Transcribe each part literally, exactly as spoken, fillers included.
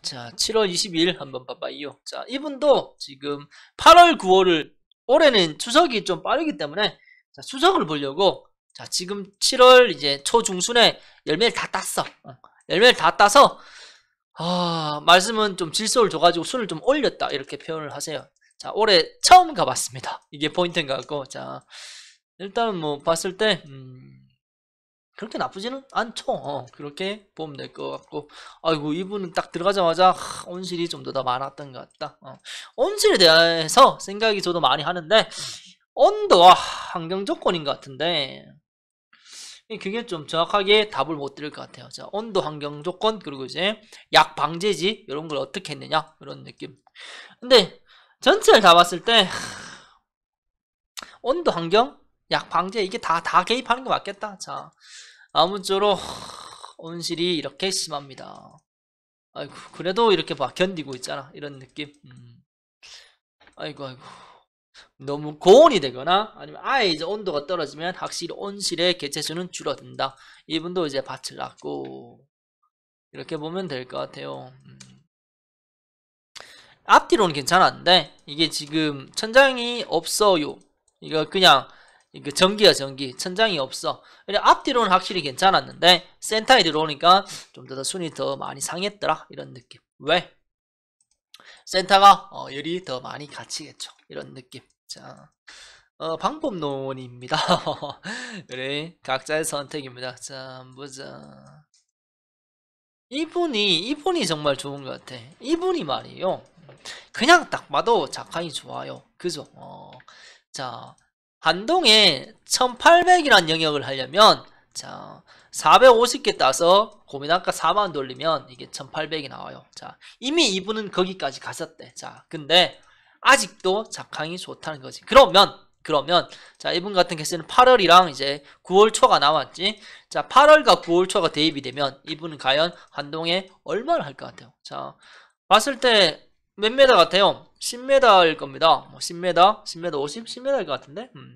자, 칠월 이십이일 한번 봐봐요. 자, 이분도 지금 팔월, 구월을 올해는 추석이 좀 빠르기 때문에 자, 추석을 보려고 자, 지금 칠월 이제 초중순에 열매를 다 땄어. 어, 열매를 다 따서 아, 말씀은 좀 질소를 줘가지고 순을 좀 올렸다 이렇게 표현을 하세요. 자, 올해 처음 가봤습니다. 이게 포인트인 것 같고, 자, 일단은 뭐 봤을 때 음, 그렇게 나쁘지는 않죠. 어, 그렇게 보면 될 것 같고, 아이고 이분은 딱 들어가자마자 하, 온실이 좀 더 많았던 것 같다. 어. 온실에 대해서 생각이 저도 많이 하는데 온도와 환경 조건인 것 같은데 그게 좀 정확하게 답을 못 드릴 것 같아요. 자, 온도, 환경 조건, 그리고 이제 약 방제지 이런 걸 어떻게 했느냐 이런 느낌. 근데 전체를 다 봤을 때 온도, 환경, 약 방제 이게 다 다 개입하는 게 맞겠다. 자, 아무쪼록 온실이 이렇게 심합니다. 아이고 그래도 이렇게 봐 견디고 있잖아 이런 느낌. 음. 아이고 아이고 너무 고온이 되거나 아니면 아예 이제 온도가 떨어지면 확실히 온실의 개체수는 줄어든다. 이분도 이제 밭을 놨고 이렇게 보면 될 것 같아요. 음. 앞뒤로는 괜찮았는데 이게 지금 천장이 없어요. 이거 그냥 이거 전기야 전기. 천장이 없어. 앞뒤로는 확실히 괜찮았는데 센터에 들어오니까 좀 더 순이 더 많이 상했더라 이런 느낌. 왜? 센터가 어, 열이 더 많이 갇히겠죠 이런 느낌. 자, 어, 방법론입니다. 그래, 각자의 선택입니다. 자, 보자. 이분이, 이분이 정말 좋은 것 같아. 이분이 말이에요. 그냥 딱 봐도 작황이 좋아요. 그죠? 어, 자, 한동에 천팔백이라는 영역을 하려면, 자, 사백오십 개 따서 고민아까 사만 돌리면 이게 천팔백이 나와요. 자, 이미 이분은 거기까지 갔었대. 자, 근데 아직도 작황이 좋다는 거지. 그러면 그러면 자, 이분 같은 케이스는 팔월이랑 이제 구월 초가 나왔지. 자, 팔월과 구월 초가 대입이 되면 이분은 과연 한동에 얼마를 할 것 같아요? 자, 봤을 때 몇 메다 같아요? 십 메다일 겁니다. 뭐 십 메다, 십 메다 오십, 십 메다일 것 같은데. 음.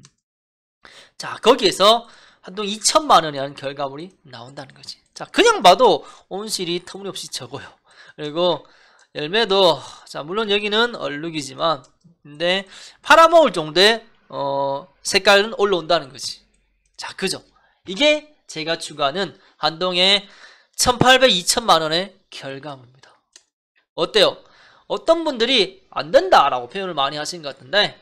자, 거기에서 한동 이천만 원이라는 결과물이 나온다는 거지. 자, 그냥 봐도 온실이 터무니없이 적어요. 그리고 열매도 자, 물론 여기는 얼룩이지만 근데 팔아먹을 정도의 어, 색깔은 올라온다는 거지. 자, 그죠? 이게 제가 추구하는 한동의 천팔백, 이천만 원의 결과물입니다. 어때요? 어떤 분들이 안 된다라고 표현을 많이 하신 것 같은데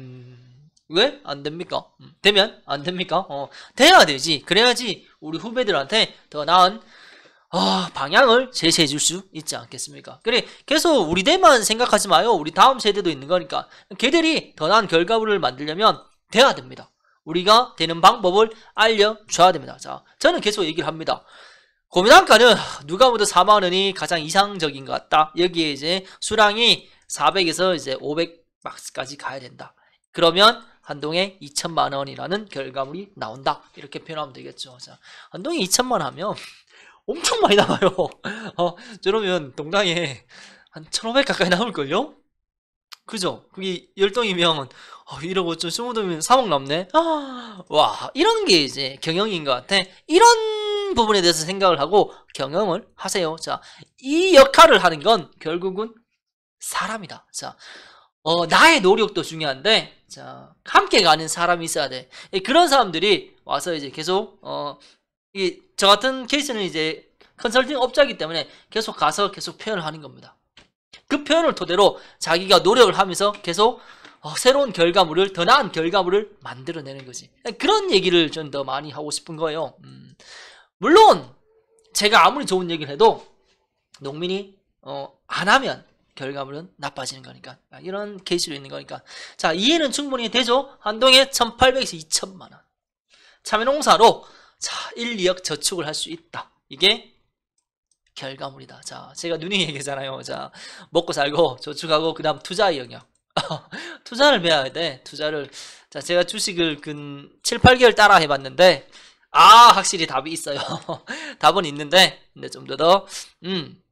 음, 왜 안 됩니까? 음, 되면 안 됩니까? 어, 돼야 되지. 그래야지 우리 후배들한테 더 나은 어, 방향을 제시해 줄 수 있지 않겠습니까? 그래, 계속 우리들만 생각하지 마요. 우리 다음 세대도 있는 거니까. 걔들이 더 나은 결과물을 만들려면 돼야 됩니다. 우리가 되는 방법을 알려줘야 됩니다. 자, 저는 계속 얘기를 합니다. 고민한가는 누가 보다 사만 원이 가장 이상적인 것 같다. 여기에 이제 수량이 사백에서 이제 오백 박스까지 가야 된다. 그러면 한동에 이천만 원이라는 결과물이 나온다. 이렇게 표현하면 되겠죠. 자, 한동에 이천만 원 하면 엄청 많이 나와요. 어, 저러면 동당에 한 천오백 가까이 나올걸요? 그죠? 그게 열동이면 어, 일억 오천, 이십 동이면 삼억 남네? 아, 와, 이런 게 이제 경영인 것 같아. 이런 부분에 대해서 생각을 하고 경영을 하세요. 자, 이 역할을 하는 건 결국은 사람이다. 자, 어, 나의 노력도 중요한데, 자, 함께 가는 사람이 있어야 돼. 그런 사람들이 와서 이제 계속, 어, 이, 저 같은 케이스는 이제 컨설팅 업자이기 때문에 계속 가서 계속 표현을 하는 겁니다. 그 표현을 토대로 자기가 노력을 하면서 계속 어, 새로운 결과물을, 더 나은 결과물을 만들어내는 거지. 그런 얘기를 좀 더 많이 하고 싶은 거예요. 음, 물론 제가 아무리 좋은 얘기를 해도 농민이 어, 안 하면 결과물은 나빠지는 거니까. 이런 케이스로 있는 거니까. 자, 이해는 충분히 되죠? 한동에 천팔백에서 이천만 원. 참외농사로 자, 일, 이억 저축을 할 수 있다. 이게 결과물이다. 자, 제가 누누이 얘기하잖아요. 자, 먹고 살고 저축하고 그 다음 투자의 영역. 투자를 배워야 돼. 투자를. 자, 제가 주식을 근 칠, 팔 개월 따라 해봤는데 아, 확실히 답이 있어요. 답은 있는데 근데 좀 더 더 음,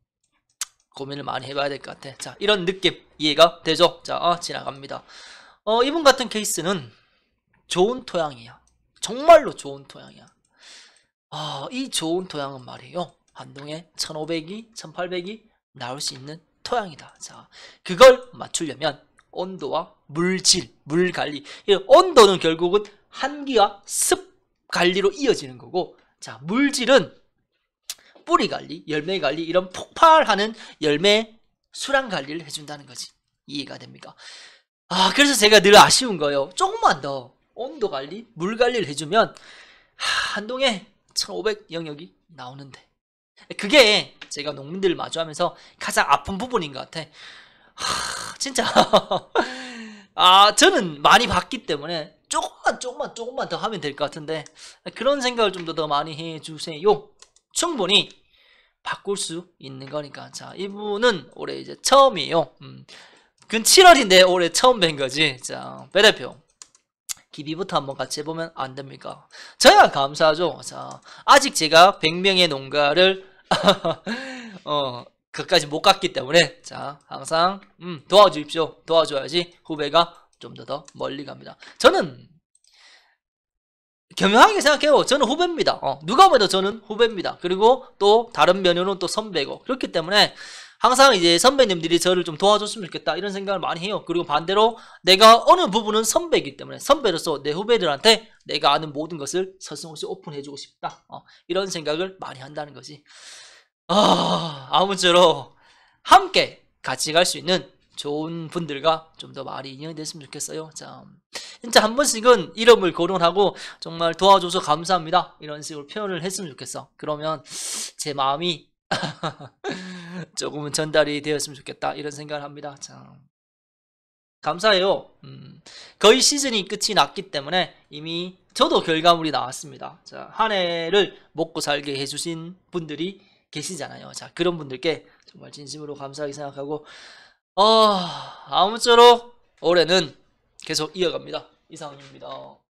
고민을 많이 해봐야 될 것 같아. 자, 이런 느낌 이해가 되죠? 자, 어, 지나갑니다. 어, 이분 같은 케이스는 좋은 토양이야. 정말로 좋은 토양이야. 아, 이 좋은 토양은 말이에요. 한동에 천오백이, 천팔백이 나올 수 있는 토양이다. 자, 그걸 맞추려면 온도와 물질, 물 관리. 온도는 결국은 한기와 습 관리로 이어지는 거고, 자, 물질은 뿌리 관리, 열매 관리, 이런 폭발하는 열매 수량 관리를 해준다는 거지. 이해가 됩니까? 아, 그래서 제가 늘 아쉬운 거예요. 조금만 더 온도 관리, 물 관리를 해주면 하, 한동에 천오백 영역이 나오는데, 그게 제가 농민들을 마주하면서 가장 아픈 부분인 것 같아. 하, 진짜 아, 저는 많이 봤기 때문에 조금만 조금만 조금만 더 하면 될 것 같은데, 그런 생각을 좀 더 더 많이 해주세요. 충분히 바꿀 수 있는 거니까. 자, 이분은 올해 이제 처음이에요. 음, 근 칠월인데 올해 처음 뵌 거지. 자, 배 대표, 기비부터 한번 같이 해보면 안 됩니까? 저야 감사하죠. 자, 아직 제가 백 명의 농가를 어, 그까지 못 갔기 때문에, 자, 항상 음, 도와주십시오. 도와줘야지 후배가 좀 더 더 멀리 갑니다. 저는 겸허하게 생각해요. 저는 후배입니다. 어, 누가 봐도 저는 후배입니다. 그리고 또 다른 면으로는 또 선배고, 그렇기 때문에 항상 이제 선배님들이 저를 좀 도와줬으면 좋겠다 이런 생각을 많이 해요. 그리고 반대로 내가 어느 부분은 선배이기 때문에 선배로서 내 후배들한테 내가 아는 모든 것을 서슴없이 오픈해주고 싶다. 어, 이런 생각을 많이 한다는 거지. 아, 아무쪼록 함께 같이 갈 수 있는 좋은 분들과 좀 더 많이 인연이 됐으면 좋겠어요. 자, 진짜 한 번씩은 이름을 거론하고 정말 도와줘서 감사합니다 이런 식으로 표현을 했으면 좋겠어. 그러면 제 마음이 조금은 전달이 되었으면 좋겠다 이런 생각을 합니다. 자, 감사해요. 음, 거의 시즌이 끝이 났기 때문에 이미 저도 결과물이 나왔습니다. 자, 한 해를 먹고 살게 해주신 분들이 계시잖아요. 자, 그런 분들께 정말 진심으로 감사하게 생각하고, 어, 아무쪼록 올해는 계속 이어갑니다. 이상입니다.